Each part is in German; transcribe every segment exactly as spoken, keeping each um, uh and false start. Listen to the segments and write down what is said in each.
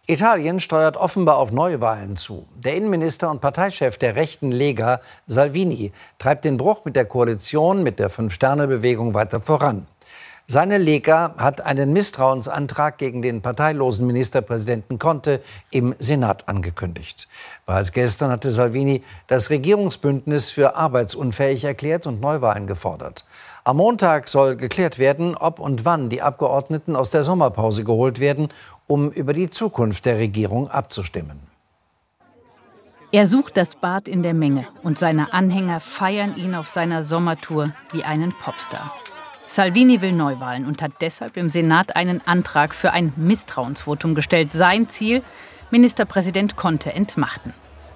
Italien steuert offenbar auf Neuwahlen zu. Der Innenminister und Parteichef der rechten Lega, Salvini, treibt den Bruch mit der Koalition mit der Fünf-Sterne-Bewegung weiter voran. Seine Lega hat einen Misstrauensantrag gegen den parteilosen Ministerpräsidenten Conte im Senat angekündigt. Bereits gestern hatte Salvini das Regierungsbündnis für arbeitsunfähig erklärt und Neuwahlen gefordert. Am Montag soll geklärt werden, ob und wann die Abgeordneten aus der Sommerpause geholt werden, um über die Zukunft der Regierung abzustimmen. Er sucht das Bad in der Menge und seine Anhänger feiern ihn auf seiner Sommertour wie einen Popstar. Salvini will Neuwahlen und hat deshalb im Senat einen Antrag für ein Misstrauensvotum gestellt. Sein Ziel: Ministerpräsident Conte entmachten.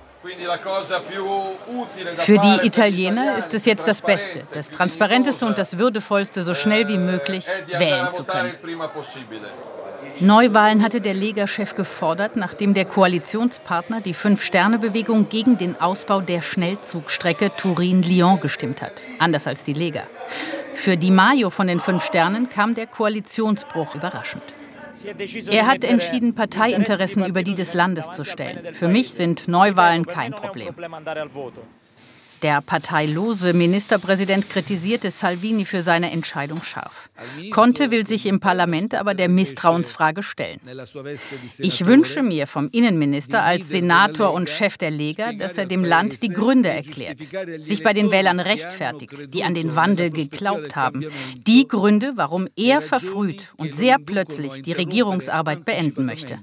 Für die Italiener ist es jetzt das Beste, das Transparenteste und das Würdevollste, so schnell wie möglich wählen zu können. Neuwahlen hatte der Lega-Chef gefordert, nachdem der Koalitionspartner, die Fünf-Sterne-Bewegung, gegen den Ausbau der Schnellzugstrecke Turin-Lyon gestimmt hat. Anders als die Lega. Für Di Maio von den Fünf Sternen kam der Koalitionsbruch überraschend. Er hat entschieden, Parteiinteressen über die des Landes zu stellen. Für mich sind Neuwahlen kein Problem. Der parteilose Ministerpräsident kritisierte Salvini für seine Entscheidung scharf. Conte will sich im Parlament aber der Misstrauensfrage stellen. Ich wünsche mir vom Innenminister als Senator und Chef der Lega, dass er dem Land die Gründe erklärt, sich bei den Wählern rechtfertigt, die an den Wandel geglaubt haben. Die Gründe, warum er verfrüht und sehr plötzlich die Regierungsarbeit beenden möchte.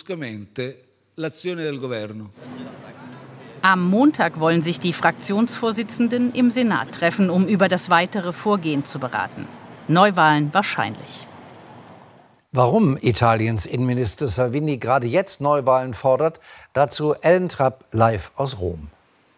Am Montag wollen sich die Fraktionsvorsitzenden im Senat treffen, um über das weitere Vorgehen zu beraten. Neuwahlen wahrscheinlich. Warum Italiens Innenminister Salvini gerade jetzt Neuwahlen fordert, dazu Ellen Trapp live aus Rom.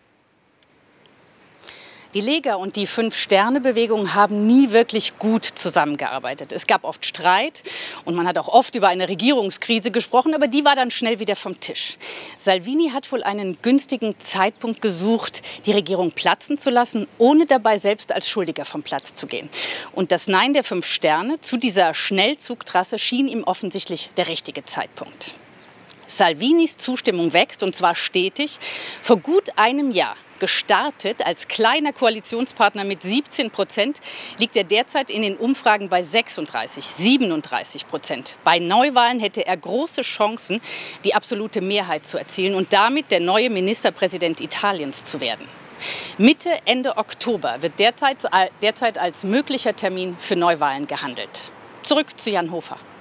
Die Lega und die Fünf-Sterne-Bewegung haben nie wirklich gut zusammengearbeitet. Es gab oft Streit und man hat auch oft über eine Regierungskrise gesprochen, aber die war dann schnell wieder vom Tisch. Salvini hat wohl einen günstigen Zeitpunkt gesucht, die Regierung platzen zu lassen, ohne dabei selbst als Schuldiger vom Platz zu gehen. Und das Nein der Fünf Sterne zu dieser Schnellzugtrasse schien ihm offensichtlich der richtige Zeitpunkt. Salvinis Zustimmung wächst, und zwar stetig. Vor gut einem Jahr, gestartet als kleiner Koalitionspartner mit siebzehn Prozent, liegt er derzeit in den Umfragen bei sechsunddreißig, siebenunddreißig Prozent. Bei Neuwahlen hätte er große Chancen, die absolute Mehrheit zu erzielen und damit der neue Ministerpräsident Italiens zu werden. Mitte, Ende Oktober wird derzeit, derzeit als möglicher Termin für Neuwahlen gehandelt. Zurück zu Jan Hofer.